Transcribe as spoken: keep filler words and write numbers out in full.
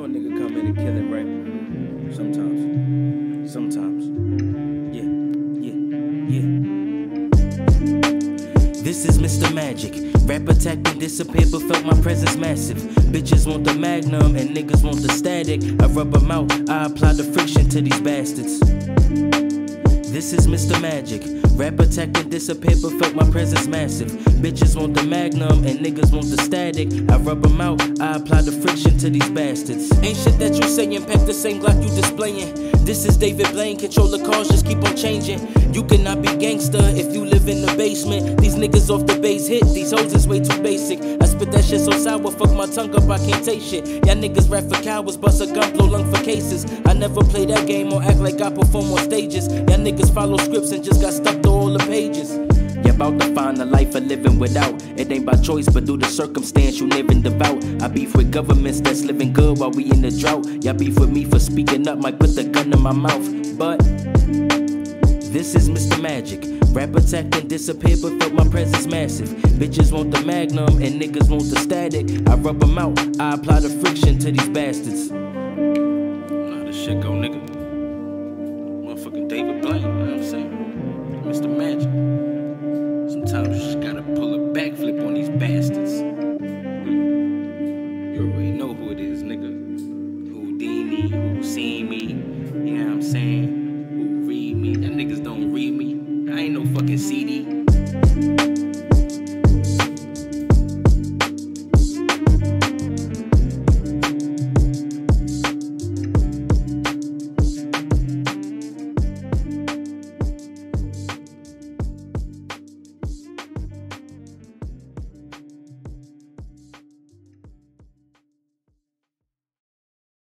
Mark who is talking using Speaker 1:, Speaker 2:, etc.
Speaker 1: a nigga come in and kill it, right? Sometimes. Sometimes. Yeah. Yeah. Yeah. This is Mister Magic. Rap attacked and disappeared, but felt my presence massive. Bitches want the magnum and niggas want the static. I rub them out, I apply the friction to these bastards. This is Mister Magic. Rap attacked and disappeared, but felt my presence massive. Bitches want the magnum and niggas want the static. I rub them out, I apply the friction to these bastards. Ain't shit that you saying, pack the same Glock you displaying. This is David Blaine, control the cars, just keep on changing. You cannot be gangster if you live in the basement. These niggas off the base hit, these hoes is way too basic. I spit that shit so sour, fuck my tongue up, I can't take shit. Y'all niggas rap for cowards, bust a gun, blow lung for cases. I never play that game or act like I perform on stages. Y'all niggas follow scripts and just got stuck to all the pages. You about to find a life of living without. It ain't by choice, but due to circumstance you living devout. I beef with governments that's living good while we in the drought. Y'all beef with me for speaking up, might put the gun in my mouth. But this is Mister Magic. Rap attacked and disappeared, but felt my presence massive. Bitches want the magnum and niggas want the static. I rub them out, I apply the friction to these bastards. How this shit go, nigga? Motherfucking David Blaine, you know what I'm saying? Mister Magic.